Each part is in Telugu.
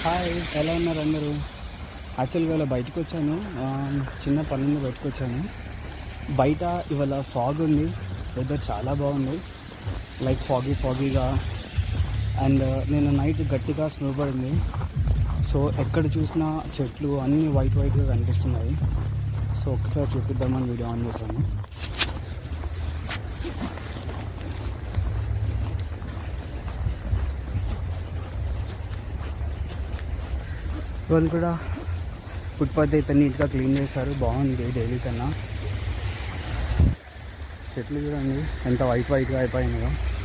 హాయ్, ఎలా ఉన్నారు అందరూ? యాక్చువల్గా ఇలా బయటకు వచ్చాను, చిన్న పని మీద బయటకు వచ్చాను. బయట ఇవాళ ఫాగ్ ఉంది, వెదర్ చాలా బాగుంది, లైక్ ఫాగీగా. అండ్ నేను నైట్ గట్టిగా స్నో పడింది. సో ఎక్కడ చూసినా చెట్లు అన్నీ వైట్గా కనిపిస్తున్నాయి. సో ఒకసారి చూపిద్దామని వీడియో ఆన్ చేశాను. వాళ్ళు కూడా ఫుట్పాత్ అయితే నీట్గా క్లీన్ చేశారు, బాగుంది డైలీ కన్నా. చెట్లు చూడండి ఎంత వైట్గా అయిపోయినాయో.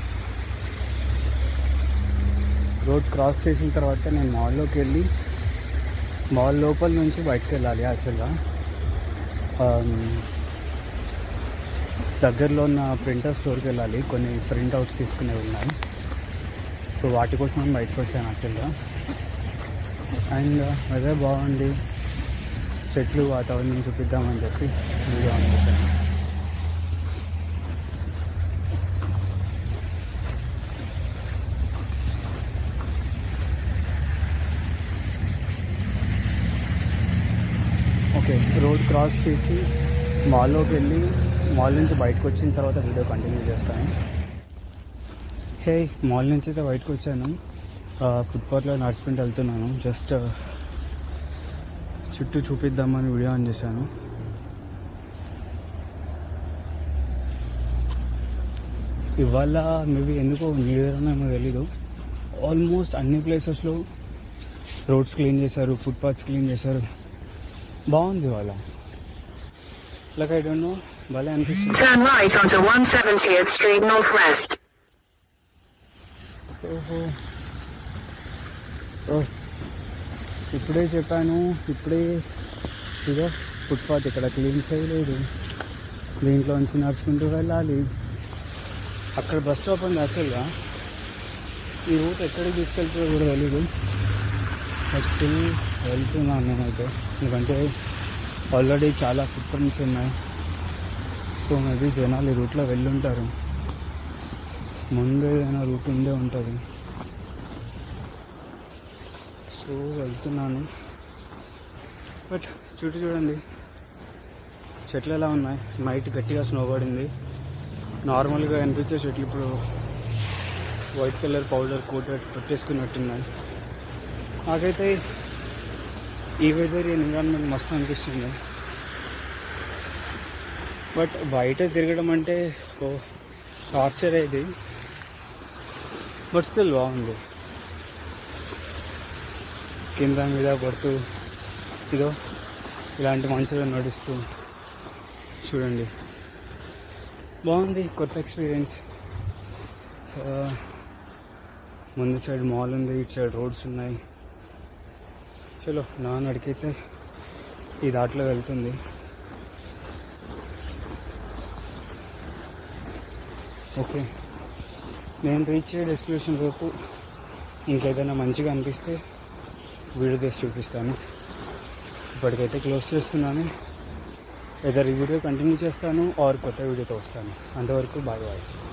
రోడ్ క్రాస్ చేసిన తర్వాత నేను మాల్లోకి వెళ్ళి మాల్ లోపల నుంచి బయటకు వెళ్ళాలి. యాక్చువల్గా దగ్గరలో ఉన్న ప్రింటర్ స్టోర్కి వెళ్ళాలి, కొన్ని ప్రింట్అవుట్స్ తీసుకునేవి ఉన్నాయి. సో వాటి కోసం బయటకు వచ్చాను యాక్చువల్గా. అండ్ అదే బాగుంది, చెట్లు వాతావరణం చూపిద్దామని చెప్పి వీడియో ఆన్ చేశాను. ఓకే, రోడ్ క్రాస్ చేసి మాల్లోకి వెళ్ళి మాల్ నుంచి బయటకు వచ్చిన తర్వాత వీడియో కంటిన్యూ చేస్తాను. హే, మాల్ నుంచి అయితే బయటకు వచ్చాను, ఫుట్పాత్లో నడుచుకుంటూ వెళ్తున్నాను. జస్ట్ చుట్టూ చూపిద్దామని వీడియో ఆన్ చేశాను. ఇవాళ మేబీ ఎందుకో న్యూ ఇయర్ ఏమో తెలీదు, ఆల్మోస్ట్ అన్ని ప్లేసెస్లో రోడ్స్ క్లీన్ చేశారు, ఫుట్పాత్స్ క్లీన్ చేశారు, బాగుంది ఇవాళ. లైక్ ఐ డోంట్ నో, భలే అనిపిస్తుంది. Turn right onto 170th Street Northwest. ఓహో, ఇప్పుడే చెప్పాను, ఇప్పుడే ఇదో ఫుట్పాత్ ఇక్కడ క్లీన్ చేయలేదు, దీంట్లోంచి నడుచుకుంటూ వెళ్ళాలి. అక్కడ బస్ స్టాప్ ఉంది. యాక్చువల్గా ఈ రూట్ ఎక్కడికి తీసుకెళ్తుందో కూడా తెలీదు, బట్ స్టిల్ వెళ్తున్నాను నేనైతే, ఎందుకంటే ఆల్రెడీ చాలా ఫుట్ ప్రింట్స్ ఉన్నాయి. సో మేబీ జనాలు ఈ రూట్లో వెళ్ళుంటారు, ముందు ఏదైనా రూట్ ఉండే ఉంటుంది. సో వెళ్తున్నాను. బట్ చుట్టూ చూడండి చెట్లు ఎలా ఉన్నాయి. నైట్ గట్టిగా స్నో పడింది. నార్మల్గా కనిపించే చెట్లు ఇప్పుడు వైట్ కలర్ పౌడర్ కోట్ పెట్టేసుకున్నట్టున్నాయి. నాకైతే ఈ వెదర్ ఎన్విరాన్మెంట్ మస్తు అనిపిస్తుంది. బట్ బయట తిరగడం అంటే టార్చర్ ఇది, బట్ స్టిల్ బాగుంది. కింద మీద పడుతూ ఇదో ఇలాంటి మంచిగా నడుస్తూ చూడండి, బాగుంది, కొత్త ఎక్స్పీరియన్స్. ముందు సైడ్ మాల్ ఉంది, ఇటు సైడ్ రోడ్స్ ఉన్నాయి. చలో నా నడికైతే ఈ దాంట్లో వెళ్తుంది. ఓకే, నేను రీచ్ అయ్యే డెస్టినేషన్ రేపు ఇంకేదైనా మంచిగా అనిపిస్తే వీడియో తీసి చూపిస్తాను. ఇప్పటికైతే క్లోజ్ చేస్తున్నాను. ఏదైనా ఈ వీడియో కంటిన్యూ చేస్తాను ఆర్ కొత్త వీడియోతో వస్తాను. అంతవరకు బాయ్.